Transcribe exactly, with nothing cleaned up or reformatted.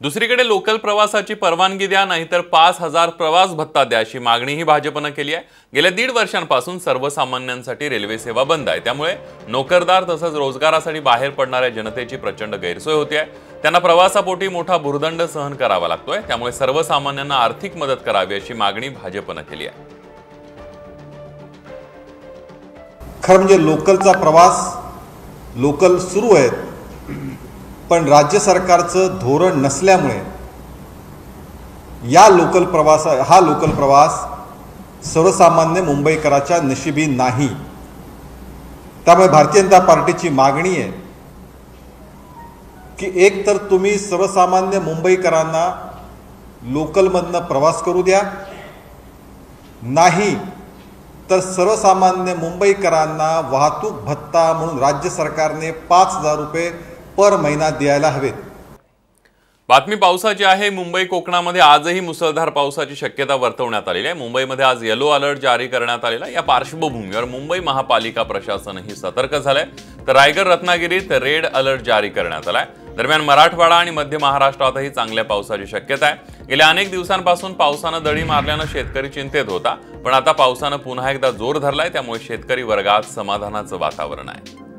दुसरीकडे लोकल प्रवासाची परवानगी द्या, नाहीतर पाच हजार प्रवास भत्ता द्या अशी मागणीही भाजपनं केली आहे। गेल्या दीड वर्षांपासून सर्वसामान्यांसाठी रेल्वे सेवा बंद आहे, त्यामुळे नोकरदार तसंच रोजगारासाठी बाहेर पडणाऱ्या जनतेची प्रचंड गैरसोय होते आहे। त्यांना प्रवासापोटी मोठा भुर्दंड सहन करावा लागतोय, त्यामुळे सर्वसामान्यांना आर्थिक मदत करावी अशी मागणी भाजपनं केली आहे। खरं म्हणजे लोकलचा प्रवास लोकल सुरू आहेत, पण राज्य सरकारचं धोरण नसल्यामुळे या लोकल प्रवास हा लोकल प्रवास सर्वसामान्य मुंबईकराच्या नशिबी नाही। त्यामुळे भारतीय जनता पार्टीची मागणी आहे की एक तर तुम्ही सर्वसामान्य मुंबईकरांना लोकलमधनं प्रवास करू द्या, नाही तर सर्वसामान्य मुंबईकरांना वाहतूक भत्ता म्हणून राज्य सरकारने पाच हजार रुपये पर महिना द्यायला हवेत। बातमी पावसाची आहे। मुंबई कोकणामध्ये आजही मुसळधार पावसाची शक्यता वर्तवण्यात आलेली आहे। मुंबईमध्ये आज येलो अलर्ट जारी करण्यात आलेला आहे। या पार्श्वभूमीवर मुंबई महापालिका प्रशासनही सतर्क झालंय, तर रायगड रत्नागिरीत रेड अलर्ट जारी करण्यात आलाय। दरम्यान मराठवाडा आणि मध्य महाराष्ट्रातही चांगल्या पावसाची शक्यता आहे। गेल्या अनेक दिवसांपासून पावसानं दडी मारल्यानं शेतकरी चिंतेत होता, पण आता पावसानं पुन्हा एकदा जोर धरलाय, त्यामुळे शेतकरी वर्गात समाधानाचं वातावरण आहे।